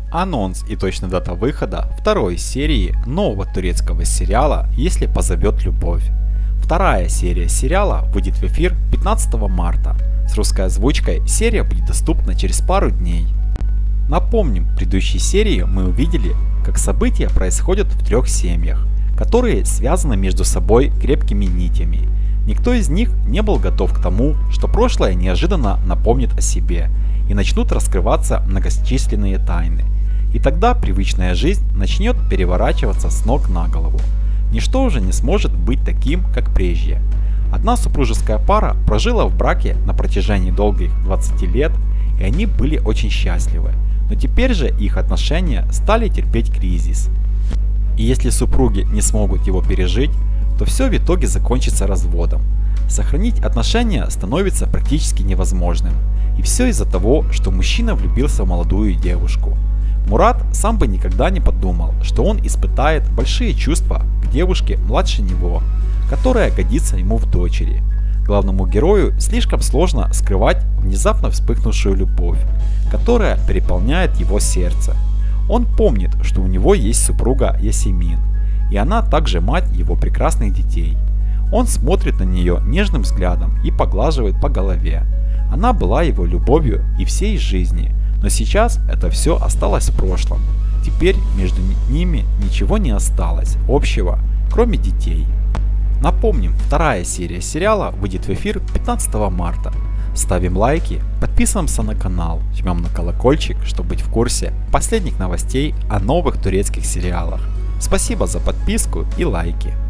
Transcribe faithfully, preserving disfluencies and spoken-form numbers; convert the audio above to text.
Анонс и точная дата выхода второй серии нового турецкого сериала «Если позовет любовь». Вторая серия сериала выйдет в эфир пятнадцатого марта. С русской озвучкой серия будет доступна через пару дней. Напомним, в предыдущей серии мы увидели, как события происходят в трех семьях, которые связаны между собой крепкими нитями. Никто из них не был готов к тому, что прошлое неожиданно напомнит о себе и начнут раскрываться многочисленные тайны. И тогда привычная жизнь начнет переворачиваться с ног на голову. Ничто уже не сможет быть таким, как прежде. Одна супружеская пара прожила в браке на протяжении долгих двадцати лет, и они были очень счастливы. Но теперь же их отношения стали терпеть кризис. И если супруги не смогут его пережить, то все в итоге закончится разводом. Сохранить отношения становится практически невозможным. И все из-за того, что мужчина влюбился в молодую девушку. Мурат сам бы никогда не подумал, что он испытает большие чувства к девушке младше него, которая годится ему в дочери. Главному герою слишком сложно скрывать внезапно вспыхнувшую любовь, которая переполняет его сердце. Он помнит, что у него есть супруга Ясемин, и она также мать его прекрасных детей. Он смотрит на нее нежным взглядом и поглаживает по голове. Она была его любовью и всей жизни, но сейчас это все осталось в прошлом. Теперь между ними ничего не осталось общего, кроме детей. Напомним, вторая серия сериала выйдет в эфир пятнадцатого марта. Ставим лайки, подписываемся на канал, жмем на колокольчик, чтобы быть в курсе последних новостей о новых турецких сериалах. Спасибо за подписку и лайки.